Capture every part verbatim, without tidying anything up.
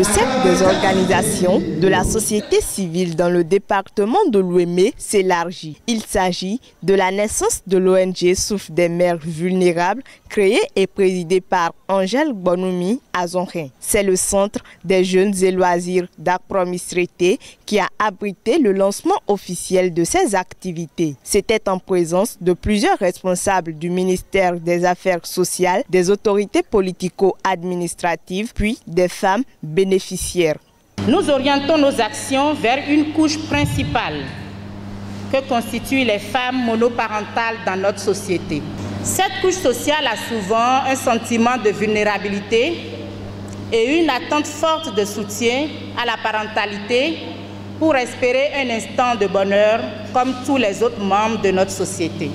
cercle des organisations de la société civile dans le département de l'Ouémé s'élargit. Il s'agit de la naissance de l'O N G Souffle des mères vulnérables, créée et présidée par Angèle Bonoumi à Zonrin. C'est le centre des jeunes et loisirs d'Akpromisrété qui a abrité le lancement officiel de ces activités. C'était en présence de plusieurs responsables du ministère des Affaires sociales, des autorités politico-administratives, puis des femmes bénéficiaires. Nous orientons nos actions vers une couche principale que constituent les femmes monoparentales dans notre société. Cette couche sociale a souvent un sentiment de vulnérabilité et une attente forte de soutien à la parentalité pour espérer un instant de bonheur comme tous les autres membres de notre société.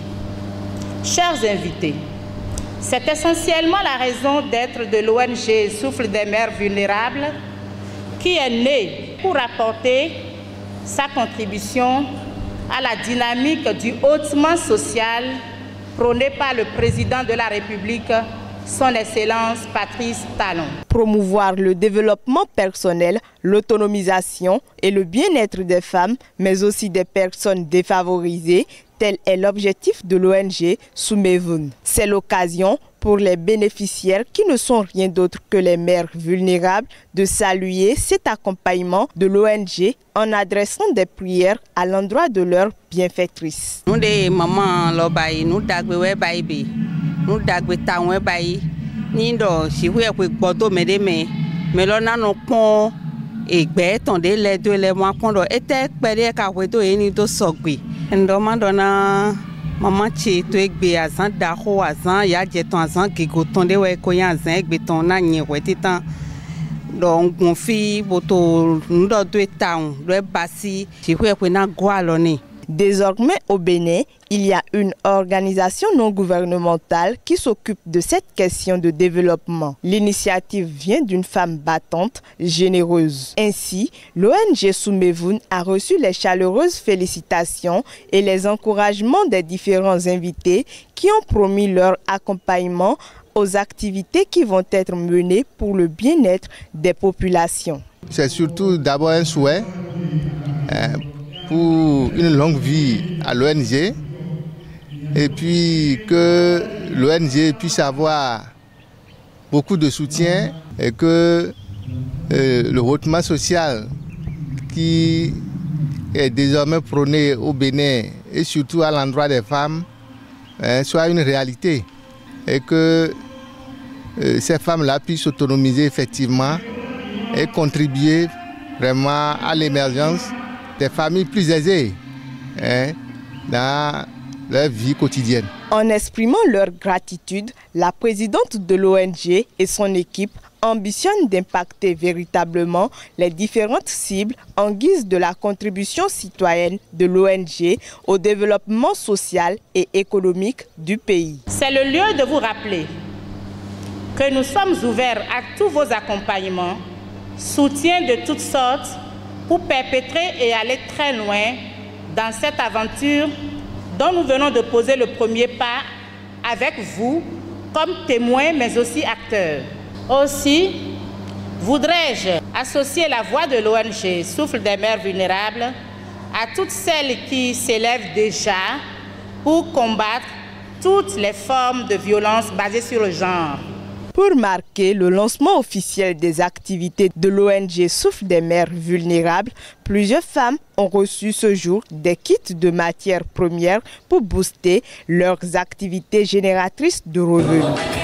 Chers invités, c'est essentiellement la raison d'être de l'O N G Souffle des mères vulnérables qui est née pour apporter sa contribution à la dynamique du haussement social prôné par le président de la République, son Excellence Patrice Talon. Promouvoir le développement personnel, l'autonomisation et le bien-être des femmes, mais aussi des personnes défavorisées, tel est l'objectif de l'O N G Soumevoun. C'est l'occasion pour les bénéficiaires qui ne sont rien d'autre que les mères vulnérables de saluer cet accompagnement de l'O N G en adressant des prières à l'endroit de leurs bienfaitrices. Nous des mamans lobaï, nous dagwe baby, nous dagwe tawe bayi, ni do si vous avez bodo medeme, mais l'on a nos ponts et bêtes on des les deux les mois qu'on doit être perdé car vous doit ni do sogbi. Ndomandona maman tche to egbe azan daho azan ya jeton azan gigoton de we ko yan azan egbe ton na yin we titan donc mon fi boto ndo do town do basi ti we ko na gwa lo ni. Désormais au Bénin, il y a une organisation non gouvernementale qui s'occupe de cette question de développement. L'initiative vient d'une femme battante, généreuse. Ainsi, l'O N G Soumevoun a reçu les chaleureuses félicitations et les encouragements des différents invités qui ont promis leur accompagnement aux activités qui vont être menées pour le bien-être des populations. C'est surtout d'abord un souhait euh, pour une longue vie à l'O N G et puis que l'O N G puisse avoir beaucoup de soutien et que euh, le haussement social qui est désormais prôné au Bénin et surtout à l'endroit des femmes hein, soit une réalité et que euh, ces femmes-là puissent s'autonomiser effectivement et contribuer vraiment à l'émergence des familles plus aisées hein, dans leur vie quotidienne. En exprimant leur gratitude, la présidente de l'O N G et son équipe ambitionnent d'impacter véritablement les différentes cibles en guise de la contribution citoyenne de l'O N G au développement social et économique du pays. C'est le lieu de vous rappeler que nous sommes ouverts à tous vos accompagnements, soutiens de toutes sortes, pour perpétrer et aller très loin dans cette aventure dont nous venons de poser le premier pas avec vous comme témoins mais aussi acteurs. Aussi, voudrais-je associer la voix de l'O N G Souffle des mères vulnérables à toutes celles qui s'élèvent déjà pour combattre toutes les formes de violence basées sur le genre. Pour marquer le lancement officiel des activités de l'O N G Souffle des mères vulnérables, plusieurs femmes ont reçu ce jour des kits de matières premières pour booster leurs activités génératrices de revenus.